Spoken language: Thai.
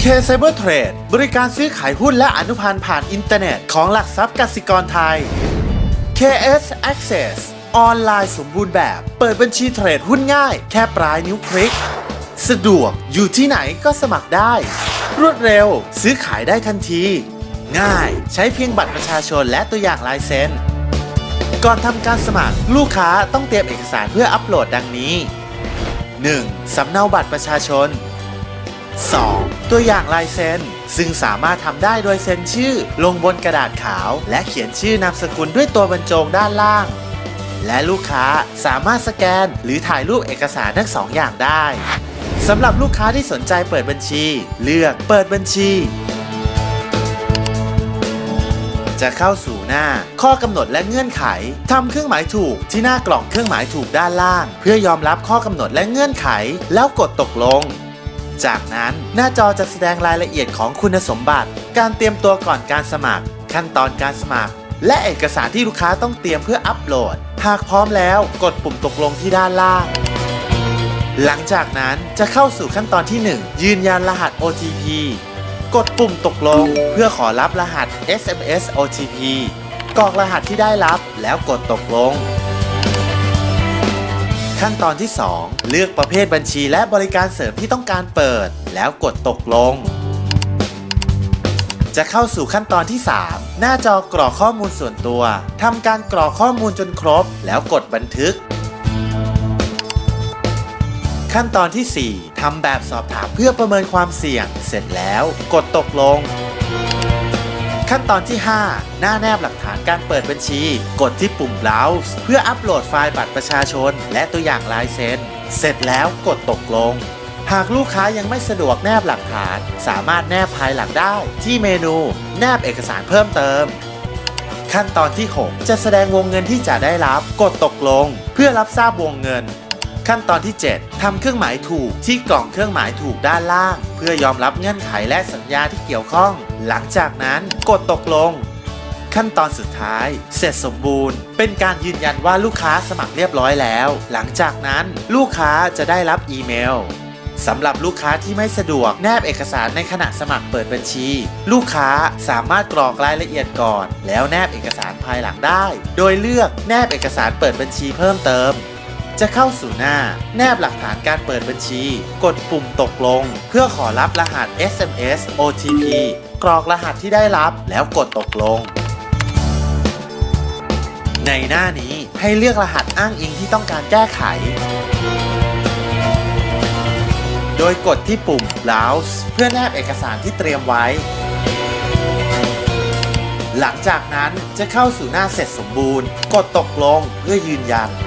Cyber Trade บริการซื้อขายหุ้นและอนุพันธ์ผ่านอินเทอร์เน็ตของหลักทรัพย์กสิกรไทย KS Access ออนไลน์สมบูรณ์แบบเปิดบัญชีเทรดหุ้นง่ายแค่ปลายนิ้วคลิกสะดวกอยู่ที่ไหนก็สมัครได้รวดเร็วซื้อขายได้ทันทีง่ายใช้เพียงบัตรประชาชนและตัวอย่างลายเซ็นก่อนทำการสมัครลูกค้าต้องเตรียมเอกสารเพื่ออัปโหลดดังนี้ 1. สำเนาบัตรประชาชน 2. ตัวอย่างลายเซ็นซึ่งสามารถทำได้โดยเซ็นชื่อลงบนกระดาษขาวและเขียนชื่อนามสกุลด้วยตัวบรรจงด้านล่างและลูกค้าสามารถสแกนหรือถ่ายรูปเอกสารทั้ง2 อย่างได้สำหรับลูกค้าที่สนใจเปิดบัญชีเลือกเปิดบัญชีจะเข้าสู่หน้าข้อกำหนดและเงื่อนไขทำเครื่องหมายถูกที่หน้ากล่องเครื่องหมายถูกด้านล่างเพื่อยอมรับข้อกำหนดและเงื่อนไขแล้วกดตกลงจากนั้นหน้าจอจะแสดงรายละเอียดของคุณสมบัติการเตรียมตัวก่อนการสมัครขั้นตอนการสมัครและเอกสารที่ลูกค้าต้องเตรียมเพื่ออัปโหลดหากพร้อมแล้วกดปุ่มตกลงที่ด้านล่างหลังจากนั้นจะเข้าสู่ขั้นตอนที่ 1 ยืนยันรหัส OTP กดปุ่มตกลงเพื่อขอรับรหัส SMS OTP กรอกรหัสที่ได้รับแล้วกดตกลงขั้นตอนที่ 2 เลือกประเภทบัญชีและบริการเสริมที่ต้องการเปิดแล้วกดตกลงจะเข้าสู่ขั้นตอนที่ 3 หน้าจอกรอกข้อมูลส่วนตัวทำการกรอกข้อมูลจนครบแล้วกดบันทึกขั้นตอนที่ 4 ทำแบบสอบถามเพื่อประเมินความเสี่ยงเสร็จแล้วกดตกลงขั้นตอนที่ 5 หน้าแนบหลักฐานการเปิดบัญชีกดที่ปุ่ม Browse เพื่ออัปโหลดไฟล์บัตรประชาชนและตัวอย่างลายเซ็นเสร็จแล้วกดตกลงหากลูกค้ายังไม่สะดวกแนบหลักฐานสามารถแนบภายหลังได้ที่เมนูแนบเอกสารเพิ่มเติมขั้นตอนที่ 6 จะแสดงวงเงินที่จะได้รับกดตกลงเพื่อรับทราบวงเงินขั้นตอนที่ 7 ทำเครื่องหมายถูกที่กล่องเครื่องหมายถูกด้านล่างเพื่อยอมรับเงื่อนไขและสัญญาที่เกี่ยวข้องหลังจากนั้นกดตกลงขั้นตอนสุดท้ายเสร็จสมบูรณ์เป็นการยืนยันว่าลูกค้าสมัครเรียบร้อยแล้วหลังจากนั้นลูกค้าจะได้รับอีเมลสำหรับลูกค้าที่ไม่สะดวกแนบเอกสารในขณะสมัครเปิดบัญชีลูกค้าสามารถกรอกรายละเอียดก่อนแล้วแนบเอกสารภายหลังได้โดยเลือกแนบเอกสารเปิดบัญชีเพิ่มเติมจะเข้าสู่หน้าแนบหลักฐานการเปิดบัญชีกดปุ่มตกลงเพื่อขอรับรหัส SMS OTP กรอกรหัสที่ได้รับแล้วกดตกลงในหน้านี้ให้เลือกรหัสอ้างอิงที่ต้องการแก้ไขโดยกดที่ปุ่ม Browse เพื่อแนบเอกสารที่เตรียมไว้หลังจากนั้นจะเข้าสู่หน้าเสร็จสมบูรณ์กดตกลงเพื่อยืนยัน